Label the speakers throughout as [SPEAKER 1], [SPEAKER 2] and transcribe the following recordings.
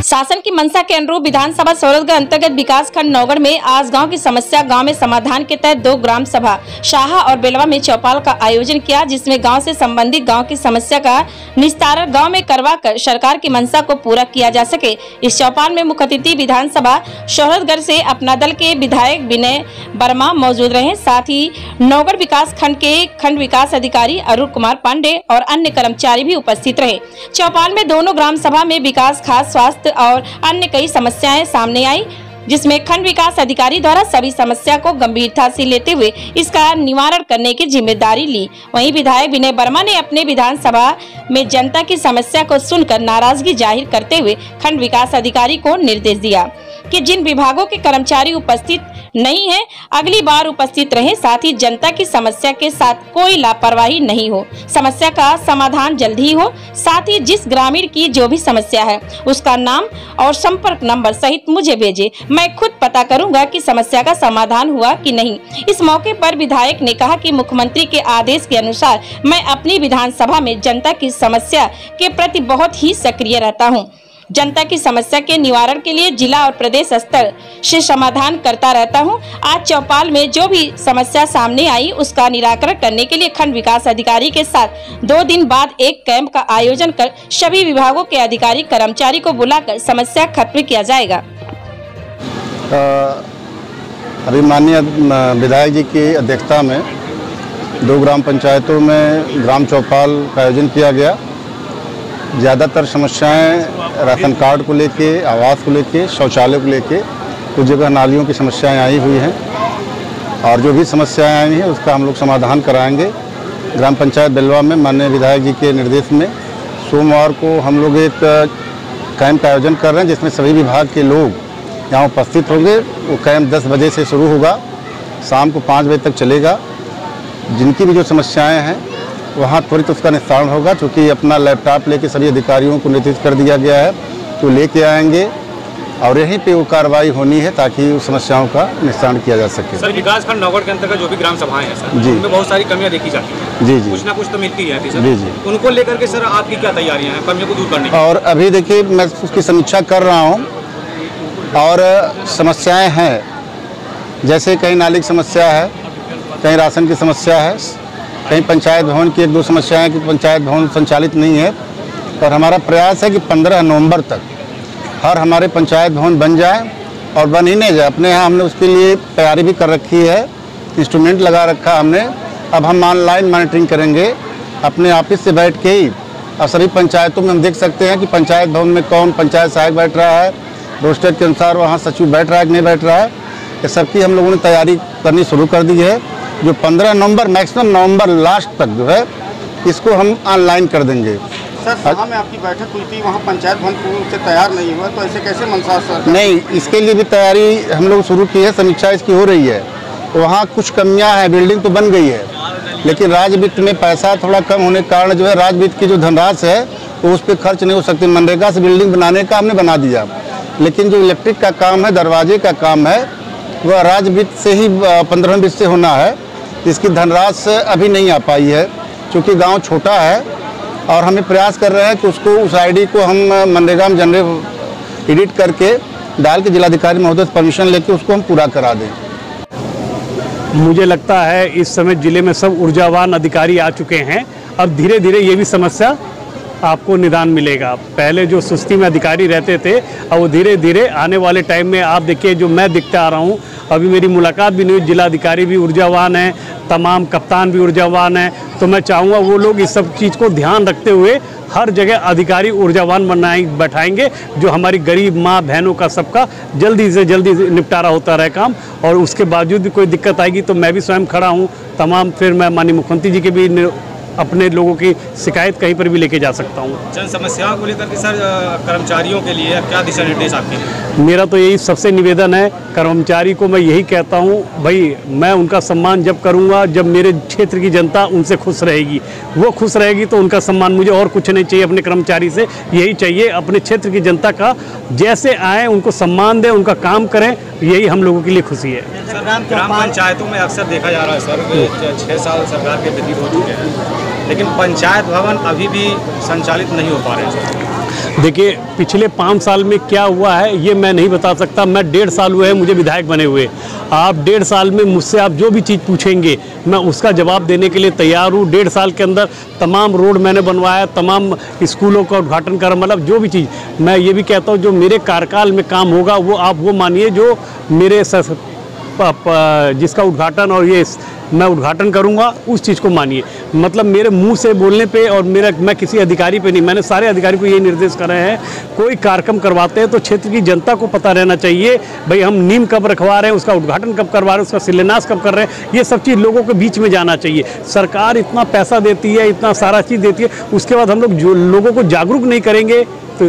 [SPEAKER 1] शासन की मंशा के अनुरूप विधानसभा सौरभगढ़ अंतर्गत विकास खंड नौगढ़ में आज गांव की समस्या गांव में समाधान के तहत 2 ग्राम सभा शाहा और बेलवा में चौपाल का आयोजन किया, जिसमें गांव से संबंधित गांव की समस्या का निस्तारण गांव में करवाकर सरकार की मंशा को पूरा किया जा सके। इस चौपाल में मुख्य अतिथि विधानसभा सौरभगढ़ से अपना दल के विधायक विनय वर्मा मौजूद रहे। साथ ही नौगढ़ विकास खंड के खंड विकास अधिकारी अरुण कुमार पांडे और अन्य कर्मचारी भी उपस्थित रहे। चौपाल में दोनों ग्राम सभा में विकास, खाद्य, स्वास्थ्य और अन्य कई समस्याएं सामने आई, जिसमें खंड विकास अधिकारी द्वारा सभी समस्या को गंभीरता से लेते हुए इसका निवारण करने की जिम्मेदारी ली। वहीं विधायक विनय वर्मा ने अपने विधानसभा में जनता की समस्या को सुनकर नाराजगी जाहिर करते हुए खंड विकास अधिकारी को निर्देश दिया कि जिन विभागों के कर्मचारी उपस्थित नहीं है अगली बार उपस्थित रहे, साथ ही जनता की समस्या के साथ कोई लापरवाही नहीं हो, समस्या का समाधान जल्द ही हो। साथ ही जिस ग्रामीण की जो भी समस्या है उसका नाम और संपर्क नंबर सहित मुझे भेजे, मैं खुद पता करूंगा कि समस्या का समाधान हुआ कि नहीं। इस मौके पर विधायक ने कहा कि मुख्यमंत्री के आदेश के अनुसार मैं अपनी विधानसभा में जनता की समस्या के प्रति बहुत ही सक्रिय रहता हूँ। जनता की समस्या के निवारण के लिए जिला और प्रदेश स्तर से समाधान करता रहता हूं। आज चौपाल में जो भी समस्या सामने आई उसका निराकरण करने के लिए खंड विकास अधिकारी के साथ 2 दिन बाद एक कैंप का आयोजन कर सभी विभागों के अधिकारी कर्मचारी को बुलाकर समस्या खत्म किया जाएगा।
[SPEAKER 2] अभी माननीय विधायक जी की अध्यक्षता में 2 ग्राम पंचायतों में ग्राम चौपाल का आयोजन किया गया। ज़्यादातर समस्याएं राशन कार्ड को लेके, आवास को लेके, शौचालय को लेके, कुछ जगह नालियों की समस्याएं आई हुई हैं और जो भी समस्याएं आई हैं उसका हम लोग समाधान कराएंगे। ग्राम पंचायत बेलवा में माननीय विधायक जी के निर्देश में सोमवार को हम लोग एक कैंप का आयोजन कर रहे हैं, जिसमें सभी विभाग के लोग यहाँ उपस्थित होंगे। वो कैंप 10 बजे से शुरू होगा, शाम को 5 बजे तक चलेगा। जिनकी भी जो समस्याएँ हैं वहाँ त्वरित उसका निस्तारण होगा, क्योंकि अपना लैपटॉप लेके सभी अधिकारियों को निर्देशित कर दिया गया है तो लेके आएंगे और यहीं पे वो कार्रवाई होनी है ताकि उस समस्याओं का निस्तारण किया जा सके।
[SPEAKER 3] सर, विकासखंड नौगढ़ के अंतर्गत जो भी ग्राम सभाएं हैं सर, जी, उनमें बहुत सारी कमियां देखी जाती हैं।
[SPEAKER 2] जी जी,
[SPEAKER 3] कुछ ना कुछ तो मिलती है सर।
[SPEAKER 2] जी जी,
[SPEAKER 3] उनको लेकर के सर आपकी क्या तैयारियां हैं कमियों को दूर करने की?
[SPEAKER 2] और अभी देखिए मैं उसकी समीक्षा कर रहा हूँ और समस्याएँ हैं, जैसे कहीं नाली की समस्या है, कहीं राशन की समस्या है, कहीं पंचायत भवन की 1-2 समस्याएं हैं कि पंचायत भवन संचालित नहीं है। और हमारा प्रयास है कि 15 नवंबर तक हर हमारे पंचायत भवन बन जाए और बन ही नहीं जाए। अपने यहाँ हमने उसके लिए तैयारी भी कर रखी है, इंस्ट्रूमेंट लगा रखा हमने। अब हम ऑनलाइन मॉनिटरिंग करेंगे अपने ऑफिस से बैठ के ही, और सभी पंचायतों में हम देख सकते हैं कि पंचायत भवन में कौन पंचायत सहायक बैठ रहा है, रोस्टर के अनुसार वहाँ सचिव बैठ रहा है कि नहीं बैठ रहा है। ये सबकी हम लोगों ने तैयारी करनी शुरू कर दी है। जो 15 नवंबर मैक्सिमम नवंबर लास्ट तक जो है इसको हम ऑनलाइन कर देंगे।
[SPEAKER 4] सर, सभा में आपकी बैठक हुई थी, वहाँ पंचायत भवन पूर्ण रूप से तैयार नहीं हुआ, तो ऐसे कैसे मंशा सर? नहीं, इसके लिए भी तैयारी हम लोग शुरू की है, समीक्षा इसकी हो रही है। वहाँ कुछ कमियाँ हैं, बिल्डिंग तो बन गई है लेकिन राज्य वित्त में पैसा थोड़ा कम होने के कारण जो है राज्य वित्त की जो धनराशि है वो उस पर खर्च नहीं हो सकती। मनरेगा से बिल्डिंग बनाने का हमने बना दिया, लेकिन जो इलेक्ट्रिक का काम है, दरवाजे का काम है, वह राज्य वित्त से ही 15 वित्त से होना है। इसकी धनराशि अभी नहीं आ पाई है क्योंकि गांव छोटा है और हमें प्रयास कर रहे हैं कि उसको उस आईडी को हम मनरेगा में एडिट करके डाल के जिलाधिकारी महोदय से परमिशन लेके उसको हम पूरा करा दें।
[SPEAKER 5] मुझे लगता है इस समय जिले में सब ऊर्जावान अधिकारी आ चुके हैं। अब धीरे धीरे ये भी समस्या आपको निदान मिलेगा। पहले जो सुस्ती में अधिकारी रहते थे अब वो धीरे धीरे आने वाले टाइम में आप देखिए जो मैं दिखता आ रहा हूँ, अभी मेरी मुलाकात भी नहीं हुई, जिला अधिकारी भी ऊर्जावान हैं, तमाम कप्तान भी ऊर्जावान हैं। तो मैं चाहूँगा वो लोग इस सब चीज़ को ध्यान रखते हुए हर जगह अधिकारी ऊर्जावान बैठाएंगे, जो हमारी गरीब माँ बहनों का सबका जल्दी से जल्दी निपटारा होता रहे काम। और उसके बावजूद भी कोई दिक्कत आएगी तो मैं भी स्वयं खड़ा हूँ तमाम, फिर मैं माननीय मुख्यमंत्री जी के भी अपने लोगों की शिकायत कहीं पर भी लेके जा सकता हूँ।
[SPEAKER 3] जन समस्याओं को लेकर के सर कर्मचारियों के लिए क्या दिशा निर्देश आपके हैं?
[SPEAKER 5] मेरा तो यही सबसे निवेदन है, कर्मचारी को मैं यही कहता हूँ, भाई मैं उनका सम्मान जब करूँगा जब मेरे क्षेत्र की जनता उनसे खुश रहेगी। वो खुश रहेगी तो उनका सम्मान, मुझे और कुछ नहीं चाहिए अपने कर्मचारी से, यही चाहिए अपने क्षेत्र की जनता का जैसे आए उनको सम्मान दें, उनका काम करें, यही हम लोगों के लिए खुशी है।
[SPEAKER 3] ग्राम पंचायतों में अक्सर देखा जा रहा है सर 6 साल सरकार के व्यतीत हो चुके हैं लेकिन पंचायत भवन अभी भी संचालित नहीं हो पा रहे हैं।
[SPEAKER 5] देखिए, पिछले 5 साल में क्या हुआ है ये मैं नहीं बता सकता। मैं 1.5 साल हुए हैं मुझे विधायक बने हुए। आप 1.5 साल में मुझसे आप जो भी चीज़ पूछेंगे मैं उसका जवाब देने के लिए तैयार हूँ। 1.5 साल के अंदर तमाम रोड मैंने बनवाया, तमाम स्कूलों का उद्घाटन करा, मतलब जो भी चीज़। मैं ये भी कहता हूँ जो मेरे कार्यकाल में काम होगा वो आप वो मानिए जो मेरे जिसका उद्घाटन और ये मैं उद्घाटन करूंगा उस चीज़ को मानिए। मतलब मेरे मुंह से बोलने पे और मैं किसी अधिकारी पे नहीं, मैंने सारे अधिकारी को ये निर्देश कर रहे हैं, कोई कार्यक्रम करवाते हैं तो क्षेत्र की जनता को पता रहना चाहिए भाई हम नींव कब रखवा रहे हैं, उसका उद्घाटन कब करवा रहे हैं, उसका शिलान्यास कब कर रहे हैं, ये सब चीज़ लोगों के बीच में जाना चाहिए। सरकार इतना पैसा देती है, इतना सारा चीज़ देती है, उसके बाद हम लोग जो लोगों को जागरूक नहीं करेंगे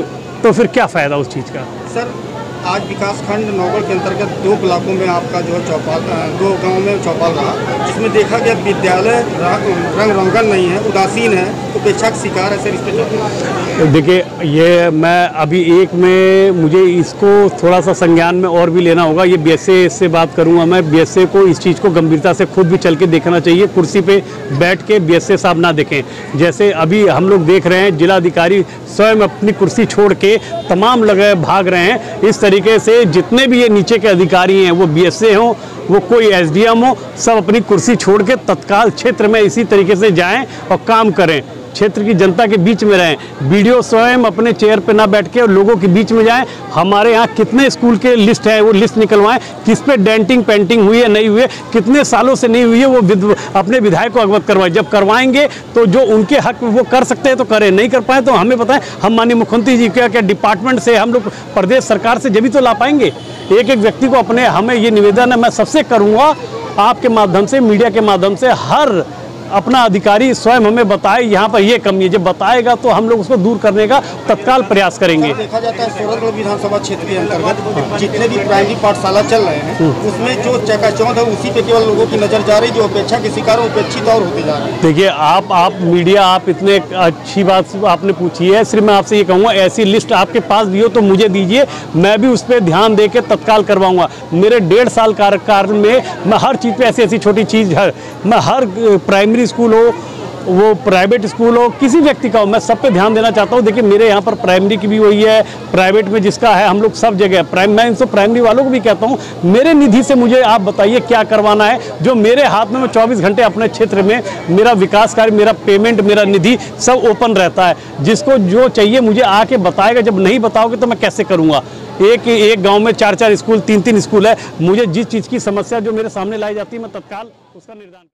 [SPEAKER 5] तो फिर क्या फ़ायदा उस चीज़ का।
[SPEAKER 4] सर, आज विकासखंड नौगढ़ के अंतर्गत 2 ब्लॉकों में आपका जो है चौपाल, 2 गाँव में चौपाल रहा, जिसमें देखा गया विद्यालय रंग रोगन नहीं है, उदासीन है, उपेक्षा का शिकार है। सर, इस पर
[SPEAKER 5] देखिए, ये मैं अभी एक में मुझे इसको थोड़ा सा संज्ञान में और भी लेना होगा। ये बीएसए से बात करूंगा मैं। बीएसए को इस चीज़ को गंभीरता से खुद भी चल के देखना चाहिए। कुर्सी पे बैठ के बीएसए साहब ना देखें। जैसे अभी हम लोग देख रहे हैं जिलाधिकारी स्वयं अपनी कुर्सी छोड़ के तमाम लगे भाग रहे हैं। इस तरीके से जितने भी ये नीचे के अधिकारी हैं, वो बीएसए हों, वो कोई एसडीएम हो, सब अपनी कुर्सी छोड़ के तत्काल क्षेत्र में इसी तरीके से जाएं और काम करें, क्षेत्र की जनता के बीच में रहें। बीडीओ स्वयं अपने चेयर पे ना बैठ के और लोगों के बीच में जाएं। हमारे यहाँ कितने स्कूल के लिस्ट है वो लिस्ट निकलवाएं, किस पे डेंटिंग पेंटिंग हुई है नहीं हुई है, कितने सालों से नहीं हुई है, वो अपने विधायक को अवगत करवाएं। जब करवाएंगे तो जो उनके हक वो कर सकते हैं तो करें, नहीं कर पाए तो हमें बताएं। हम माननीय मुख्यमंत्री जी क्या क्या डिपार्टमेंट से हम लोग प्रदेश सरकार से जब भी तो ला पाएंगे। एक एक व्यक्ति को अपने, हमें ये निवेदन है, मैं सबसे करूँगा आपके माध्यम से, मीडिया के माध्यम से, हर अपना अधिकारी स्वयं हमें बताए यहाँ पर ये कमी है। जब बताएगा तो हम लोग उसको दूर करने का तत्काल प्रयास करेंगे।
[SPEAKER 4] देखा जाता है सोरठगढ़ विधानसभा क्षेत्र के अंतर्गत जितने भी प्राइमरी पाठशाला चल रहे हैं उसमें जो चकाचौंध है उसी पे केवल लोगों की नजर जा रही, जो अपेक्षा के शिकार उपेक्षित और होते जा रहे हैं।
[SPEAKER 5] देखिए, आप मीडिया, आप इतने अच्छी बात आपने पूछी है। सिर्फ मैं आपसे ये कहूँगा ऐसी लिस्ट आपके पास भी हो तो मुझे दीजिए, मैं भी उस पर ध्यान दे के तत्काल करवाऊँगा। मेरे 1.5 साल कार्यकाल में मैं हर चीज़ पर ऐसी छोटी चीज़ है, मैं हर प्राइमरी स्कूल हो, वो प्राइवेट स्कूल हो, किसी व्यक्ति का हो, मैं सब पे ध्यान देना चाहता हूँ। देखिए, मेरे यहाँ पर प्राइमरी की भी हुई है, प्राइवेट में जिसका है, हम लोग सब जगह मैं इनसे प्राइमरी वालों को भी कहता हूँ मेरे निधि से मुझे आप बताइए क्या करवाना है, जो मेरे हाथ में, मैं 24 घंटे अपने क्षेत्र में मेरा विकास कार्य, मेरा पेमेंट, मेरा निधि सब ओपन रहता है। जिसको जो चाहिए मुझे आके बताएगा। जब नहीं बताओगे तो मैं कैसे करूँगा। एक गाँव में 4-4 स्कूल, 3-3 स्कूल है। मुझे जिस चीज़ की समस्या जो मेरे सामने लाई जाती है मैं तत्काल उसका निर्धारण